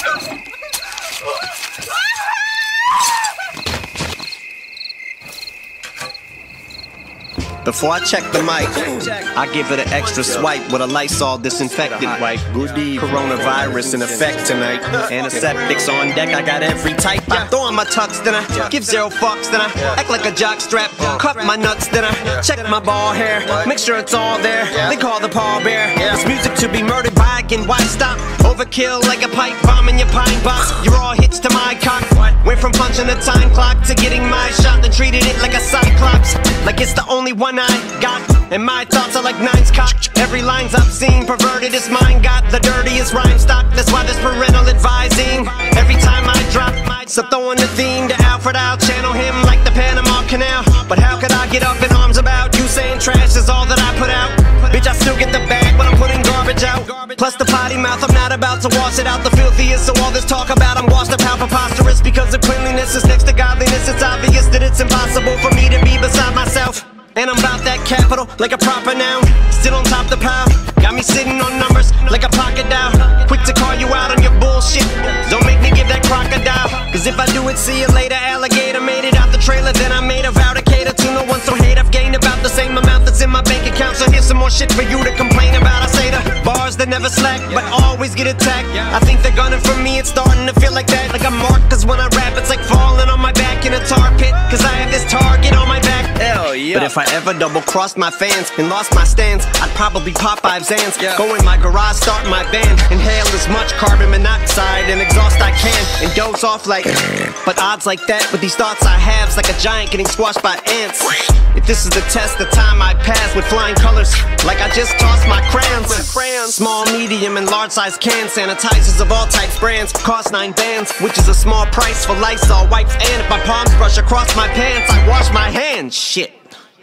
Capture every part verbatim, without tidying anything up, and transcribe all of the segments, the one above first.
Before I check the mic, I give it an extra swipe with a Lysol disinfectant wipe. Coronavirus in effect tonight. Antiseptics on deck, I got every type. I throw on my tux, then I give zero fucks, then I act like a jock strap. Cup my nuts, then I check my ball hair. Make sure it's all there. They call the pallbearer. It's music to be murdered by, and why stop? Overkill like a pipe bomb in your pine box. You're all hits to my cock. Went from punching the time clock to getting my shot, then treated it like a cyclops. Like it's the only one I got, and my thoughts are like nines cock. Every line's obscene, perverted is mine. Got the dirtiest rhyme stock, that's why there's parental advising. Every time I drop, so throwing the theme to Alfred, I'll channel him like the Panama Canal. But how could I get up in arms about you saying trash is all that I put out? Bitch, I still get the bag when I'm putting garbage out. Plus the potty mouth, I'm not about to wash it out. The filthiest, so all this talk about I'm washed up how preposterous. Because of cleanliness is next to godliness. It's obvious that it's impossible for me to be beside myself. And I'm about that capital, like a proper noun. Still on top the pile, got me sitting on numbers like a pocket dial. Quick to call you out on your bullshit, don't make me give that crocodile. Cause if I do it, see you later, alligator. Made it out the trailer, then I made a vow to cater to no one, so hate I've gained about the same amount that's in my bank account. So here's some more shit for you to complain about. I say the bars that never slack, but always get attacked. I think they're gunning for me, it's starting to feel like that. Like I'm marked, cause when I rap, it's like falling on my back in a tar pit. Cause I have this target on my back. Hell yeah. But if I ever double crossed my fans and lost my stance, I'd probably pop five Zans. Yeah. Go in my garage, start my band, inhale as much carbon monoxide and exhaust I can, and doze off like. But odds like that with these thoughts I have's like a giant getting squashed by ants. If this is the test, the time I pass with flying colors, like I just tossed my crayons. Small, medium, and large size cans, sanitizers of all types, brands, cost nine bands, which is a small price for Lysol wipes. And if my palms brush across my pants, I wash my hands. Shit.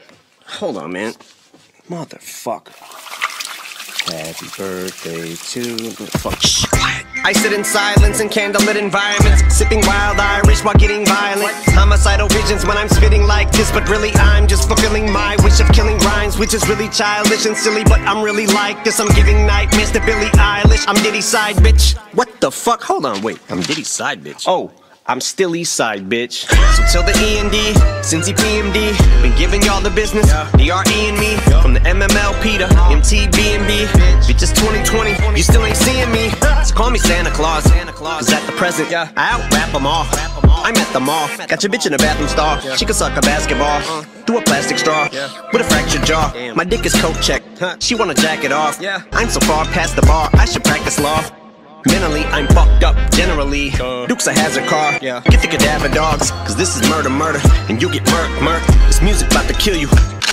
Hold on, man. Motherfucker. Happy birthday to... Fuck. Shh, quiet. I sit in silence in candlelit environments, sipping wild Irish while getting violent. Homicidal visions when I'm spitting like this, but really I'm just fulfilling my wish of killing rhymes, which is really childish and silly, but I'm really like this. I'm giving nightmares to Billie Eilish. I'm Diddy's side bitch. What the fuck? Hold on, wait. I'm Diddy's side bitch. Oh. I'm still east side, bitch. So till the E and D, Cincy P M D, been giving y'all the business, D R E and me, from the M M L P to M T B and B. Bitch, it's twenty twenty, you still ain't seeing me. So call me Santa Claus, cause at the present, I out-rap them all. I'm at the mall, got your bitch in a bathroom stall. She can suck a basketball through a plastic straw with a fractured jaw. My dick is coat check, she wanna jack it off. I'm so far past the bar, I should practice law. Mentally, I'm fucked up, generally. Duke's a hazard car. Yeah. Get the cadaver dogs, cause this is murder, murder. And you get murk, murk. This music about to kill you.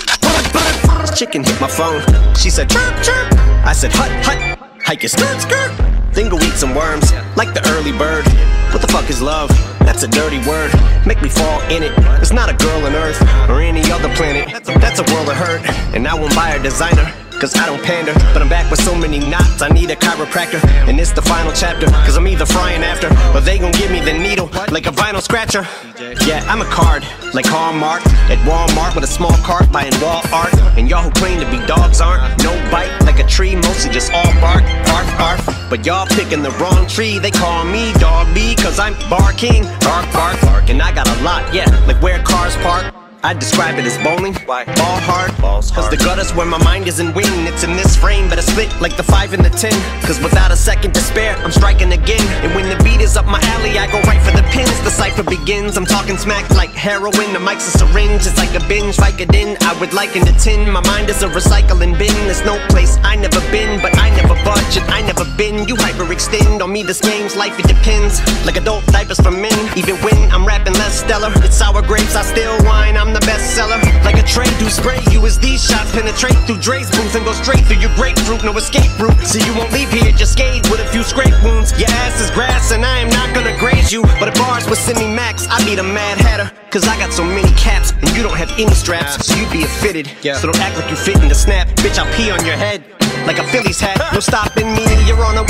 This chicken hit my phone. She said, chirp, chirp. I said, hut, hut. Hike your skirt, skirt. Then go eat some worms, like the early bird. What the fuck is love? That's a dirty word. Make me fall in it. It's not a girl on Earth or any other planet. That's a world of hurt. And I won't buy a designer, cause I don't pander. But I'm back with so many knots, I need a chiropractor. And it's the final chapter, cause I'm either frying after, or they gon' give me the needle, like a vinyl scratcher. Yeah, I'm a card, like Hallmark, at Walmart with a small cart buying wall art. And y'all who claim to be dogs aren't. No bite, like a tree, mostly just all bark, bark, bark. But y'all picking the wrong tree, they call me Dog B, cause I'm Bar King, bark, bark, bark. And I got a lot, yeah, like where cars park. I describe it as bowling, Why? ball hard, Balls cause hard. The gutter's where my mind isn't winning. It's in this frame, but I split like the five and the ten. Cause without a second to spare, I'm striking again. And when the beat is up my alley, I go right for the pins. The cipher begins, I'm talking smack like heroin. The mic's a syringe, it's like a binge Vicodin. I would liken the tin, my mind is a recycling bin. There's no place I never been, but I never budge and I never been. You hyperextend on me, this game's life, it depends. Like adult diapers for men, even when I'm rapping less stellar. It's sour grapes, I still whine, I'm the bestseller. Like a tray do spray you as these shots penetrate through Dre's booth and go straight through your grapefruit. No escape route, so you won't leave here just scathed with a few scrape wounds. Your ass is grass and I am not gonna graze you, but if bars with Simi Max, I be the Mad Hatter. Cause I got so many caps and you don't have any straps, so you be a fitted. Yeah. So don't act like you fit in the snap. Bitch, I'll pee on your head like a Phillies hat. No stopping me, you're on a window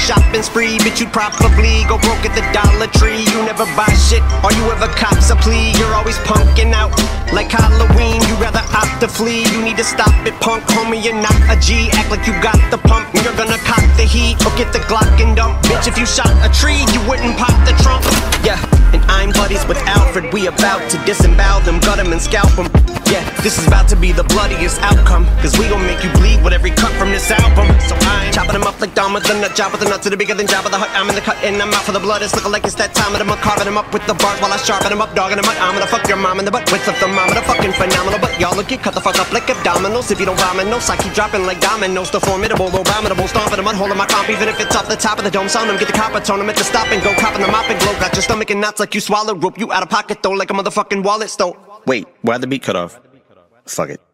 shopping spree, bitch, you'd probably go broke at the Dollar Tree. You never buy shit, or you ever cops a plea. You're always punking out like Halloween. You rather opt to flee. You need to stop it, punk, homie, you're not a G. Act like you got the pump, and you're gonna cock the heat or get the Glock and dump. Bitch, if you shot a tree, you wouldn't pop the trunk. Yeah, and I'm buddies with Alfred. We about to disembowel them, gut them, and scalp them. Yeah, this is about to be the bloodiest outcome, cause we gon' make you bleed with every cut from this album. So I'm chopping them up like Dom with the nut, job with the nuts to the bigger than Jabba the Hutt. I'm in the cut and I'm out for the blood. It's looking like it's that time of the month, carving them up with the bars while I sharpen them up, dogging them up. I'm gonna fuck your mom in the butt with the thermometer, fucking phenomenal. But y'all look, get cut the fuck up like abdominals. If you don't vomit, no, I keep dropping like dominoes. The formidable, abominable, stomping the mud, holding my comp, even if it's off the top of the dome. Sound them, get the copper, tone them at the stop and go, copping the mop and glow. Got your stomach and knots like you swallow rope. You out of pocket though, like a motherfucking wallet stone. Wait, why'd the beat cut off? Fuck it.